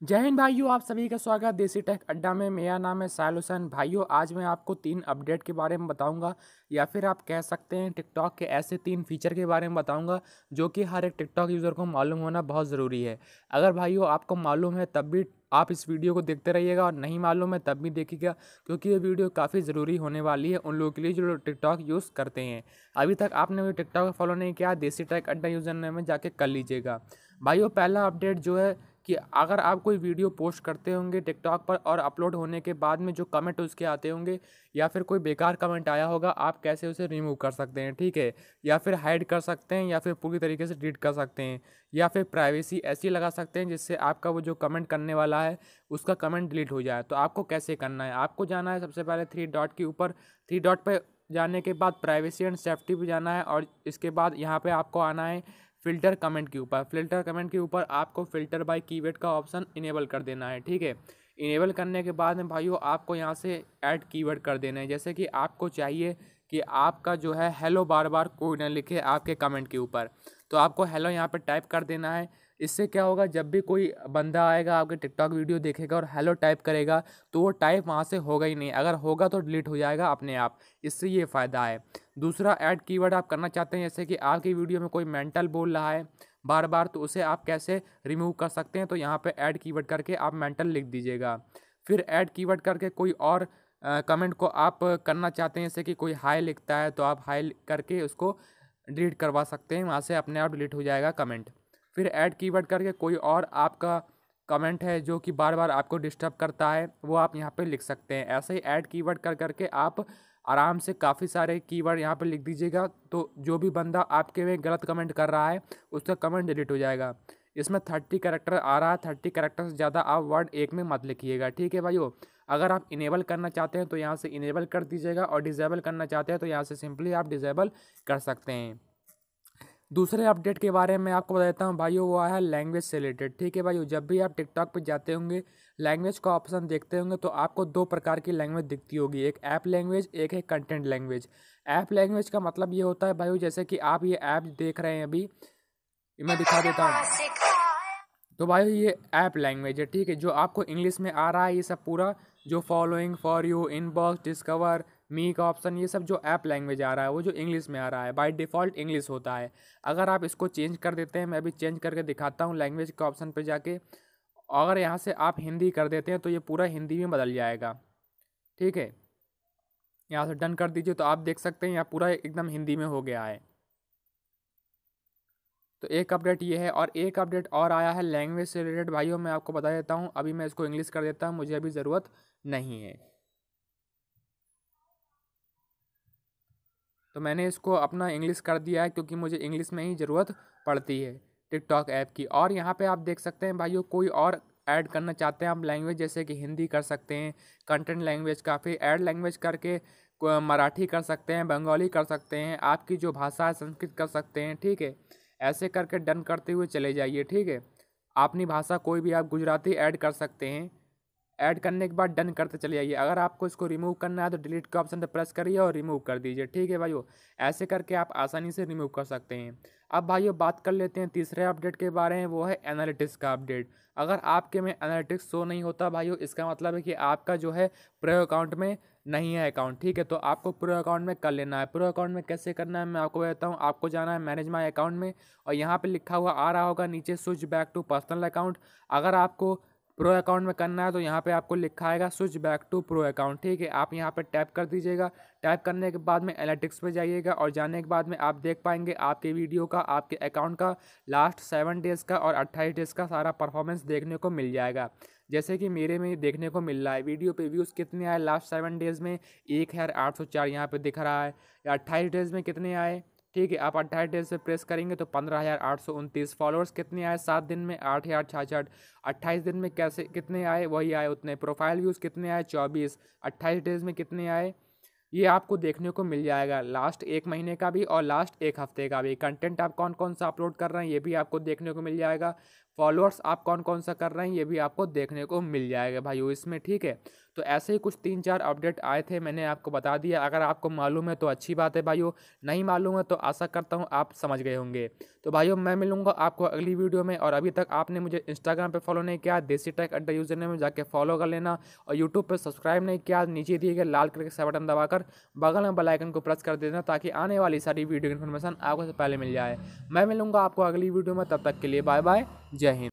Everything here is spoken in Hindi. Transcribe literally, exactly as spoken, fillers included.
जय हिंद भाइयों, आप सभी का स्वागत देसी टेक अड्डा में। मेरा नाम है साहिल हुसैन। भाइयों, आज मैं आपको तीन अपडेट के बारे में बताऊंगा, या फिर आप कह सकते हैं टिकटॉक के ऐसे तीन फीचर के बारे में बताऊंगा जो कि हर एक टिकटॉक यूज़र को मालूम होना बहुत ज़रूरी है। अगर भाइयों आपको मालूम है तब भी आप इस वीडियो को देखते रहिएगा, और नहीं मालूम है तब भी देखिएगा, क्योंकि ये वीडियो काफ़ी ज़रूरी होने वाली है उन लोगों के लिए जो टिकटॉक यूज़ करते हैं। अभी तक आपने वो टिकटॉक फॉलो नहीं किया, देसी टेक अड्डा यूज़र नेम में जाके कर लीजिएगा। भाइयों, पहला अपडेट जो है कि अगर आप कोई वीडियो पोस्ट करते होंगे टिकटॉक पर और अपलोड होने के बाद में जो कमेंट उसके आते होंगे, या फिर कोई बेकार कमेंट आया होगा, आप कैसे उसे रिमूव कर सकते हैं, ठीक है। या फिर हाइड कर सकते हैं, या फिर पूरी तरीके से डिलीट कर सकते हैं, या फिर प्राइवेसी ऐसी लगा सकते हैं जिससे आपका वो जो कमेंट करने वाला है उसका कमेंट डिलीट हो जाए। तो आपको कैसे करना है, आपको जाना है सबसे पहले थ्री डॉट के ऊपर। थ्री डॉट पर जाने के बाद प्राइवेसी एंड सेफ्टी पे जाना है, और इसके बाद यहाँ पे आपको आना है फ़िल्टर कमेंट के ऊपर। फ़िल्टर कमेंट के ऊपर आपको फ़िल्टर बाय कीवर्ड का ऑप्शन इनेबल कर देना है, ठीक है। इनेबल करने के बाद में भाइयों आपको यहाँ से ऐड कीवर्ड कर देना है। जैसे कि आपको चाहिए कि आपका जो है हेलो बार बार कोई ना लिखे आपके कमेंट के ऊपर, तो आपको हेलो यहाँ पर टाइप कर देना है। इससे क्या होगा, जब भी कोई बंदा आएगा आपके टिकटॉक वीडियो देखेगा और हेलो टाइप करेगा तो वो टाइप वहाँ से होगा ही नहीं, अगर होगा तो डिलीट हो जाएगा अपने आप। इससे ये फ़ायदा है। दूसरा ऐड कीवर्ड आप करना चाहते हैं, जैसे कि आपकी वीडियो में कोई मेंटल बोल रहा है बार बार, तो उसे आप कैसे रिमूव कर सकते हैं। तो यहाँ पे ऐड कीवर्ड करके आप मेंटल लिख दीजिएगा। फिर ऐड कीवर्ड करके कोई और कमेंट को आप करना चाहते हैं, जैसे कि कोई हाई लिखता है तो आप हाई करके उसको डिलीट करवा सकते हैं, वहाँ से अपने आप डिलीट हो जाएगा कमेंट। फिर ऐड कीवर्ड करके कोई और आपका कमेंट है जो कि बार बार आपको डिस्टर्ब करता है, वो आप यहाँ पे लिख सकते हैं। ऐसे ही ऐड कीवर्ड कर करके आप आराम से काफ़ी सारे कीवर्ड यहाँ पे लिख दीजिएगा, तो जो भी बंदा आपके में गलत कमेंट कर रहा है उसका कमेंट डिलीट हो जाएगा। इसमें थर्टी कैरेक्टर आ रहा है, थर्टी कैरेक्टर से ज़्यादा आप वर्ड एक में मत लिखिएगा, ठीक है भाइयों। अगर आप इनेबल करना चाहते हैं तो यहाँ से इनेबल कर दीजिएगा, और डिसेबल करना चाहते हैं तो यहाँ से सिंपली आप डिसेबल कर सकते हैं। दूसरे अपडेट के बारे में आपको बता देता हूँ भाइयों, वो आया है लैंग्वेज से रिलेटेड, ठीक है भाइयों। जब भी आप टिकटॉक पे जाते होंगे, लैंग्वेज का ऑप्शन देखते होंगे, तो आपको दो प्रकार की लैंग्वेज दिखती होगी, एक ऐप लैंग्वेज, एक है कंटेंट लैंग्वेज। ऐप लैंग्वेज का मतलब ये होता है भाइयों, जैसे कि आप ये ऐप देख रहे हैं अभी, मैं दिखा देता हूँ। तो भाई ये ऐप लैंग्वेज है, ठीक है, जो आपको इंग्लिश में आ रहा है ये सब पूरा, जो following, for you, inbox, discover, me का ऑप्शन, ये सब जो ऐप लैंग्वेज आ रहा है वो जो इंग्लिश में आ रहा है, बाय डिफ़ॉल्ट इंग्लिश होता है। अगर आप इसको चेंज कर देते हैं, मैं अभी चेंज करके दिखाता हूँ लैंग्वेज के ऑप्शन पे जाके। अगर यहाँ से आप हिंदी कर देते हैं तो ये पूरा हिंदी में बदल जाएगा, ठीक है। यहाँ से डन कर दीजिए तो आप देख सकते हैं यहाँ पूरा एकदम हिंदी में हो गया है। तो एक अपडेट ये है, और एक अपडेट और आया है लैंग्वेज से रिलेटेड भाइयों, मैं आपको बता देता हूँ। अभी मैं इसको इंग्लिश कर देता हूँ, मुझे अभी ज़रूरत नहीं है। तो मैंने इसको अपना इंग्लिश कर दिया है, क्योंकि मुझे इंग्लिश में ही ज़रूरत पड़ती है टिकटॉक ऐप की। और यहाँ पे आप देख सकते हैं भाइयों, कोई और ऐड करना चाहते हैं आप लैंग्वेज, जैसे कि हिंदी कर सकते हैं, कंटेंट लैंग्वेज का, फिर ऐड लैंग्वेज करके को- मराठी कर सकते हैं, बंगाली कर सकते हैं, आपकी जो भाषा है संस्कृत कर सकते हैं, ठीक है। ऐसे करके डन करते हुए चले जाइए, ठीक है। अपनी भाषा कोई भी आप गुजराती ऐड कर सकते हैं। ऐड करने के बाद डन करते चले जाइए। अगर आपको इसको रिमूव करना है तो डिलीट के ऑप्शन पर प्रेस करिए और रिमूव कर दीजिए, ठीक है भाइयों। ऐसे करके आप आसानी से रिमूव कर सकते हैं। अब भाइयों बात कर लेते हैं तीसरे अपडेट के बारे में, वो है एनालिटिक्स का अपडेट। अगर आपके में एनालिटिक्स शो नहीं होता भाइयों, इसका मतलब है कि आपका जो है प्रो अकाउंट में नहीं है अकाउंट, ठीक है। तो आपको प्रो अकाउंट में कर लेना है। प्रो अकाउंट में कैसे करना है मैं आपको बताता हूँ। आपको जाना है मैनेज माई अकाउंट में, और यहाँ पे लिखा हुआ आ रहा होगा नीचे switch back to personal account. अगर आपको प्रो अकाउंट में करना है तो यहाँ पे आपको लिखा आएगा switch back to pro account, ठीक है। आप यहाँ पे टैप कर दीजिएगा। टैप करने के बाद में एनालिटिक्स पे जाइएगा, और जाने के बाद में आप देख पाएंगे आपके वीडियो का, आपके अकाउंट का लास्ट सेवन डेज़ का और अट्ठाईस डेज़ का सारा परफॉर्मेंस देखने को मिल जाएगा। जैसे कि मेरे में देखने को मिल रहा है वीडियो पे व्यूज़ कितने आए लास्ट सेवन डेज़ में, एक हज़ार आठ सौ चार यहाँ पर दिख रहा है। या अट्ठाईस डेज़ में कितने आए, ठीक है। आप अट्ठाईस डेज से प्रेस करेंगे तो पंद्रह हज़ार आठ सौ उनतीस। फॉलोअर्स कितने आए सात दिन में, आठ हज़ार छाछठ। अट्ठाईस दिन में कैसे कितने आए, वही आए उतने। प्रोफाइल व्यूज़ कितने आए, चौबीस। अट्ठाईस डेज में कितने आए, ये आपको देखने को मिल जाएगा। लास्ट एक महीने का भी और लास्ट एक हफ्ते का भी। कंटेंट आप कौन कौन सा अपलोड कर रहे हैं ये भी आपको देखने को मिल जाएगा। फॉलोअर्स आप कौन कौन सा कर रहे हैं ये भी आपको देखने को मिल जाएगा भाइयों इसमें, ठीक है। तो ऐसे ही कुछ तीन चार अपडेट आए थे, मैंने आपको बता दिया। अगर आपको मालूम है तो अच्छी बात है भाइयों, नहीं मालूम है तो आशा करता हूँ आप समझ गए होंगे। तो भाइयों मैं मिलूंगा आपको अगली वीडियो में, और अभी तक आपने मुझे इंस्टाग्राम पे फॉलो नहीं किया, देसी टेक अड्डा यूजर नेम में जाके फॉलो कर लेना, और यूट्यूब पे सब्सक्राइब नहीं किया, नीचे दिए गए लाल कलर के बटन दबाकर बगल में बेल आइकन को प्रेस कर देना, ताकि आने वाली सारी वीडियो इन्फॉर्मेशन आपको से पहले मिल जाए। मैं मिलूंगा आपको अगली वीडियो में, तब तक के लिए बाय बाय, जय हिंद।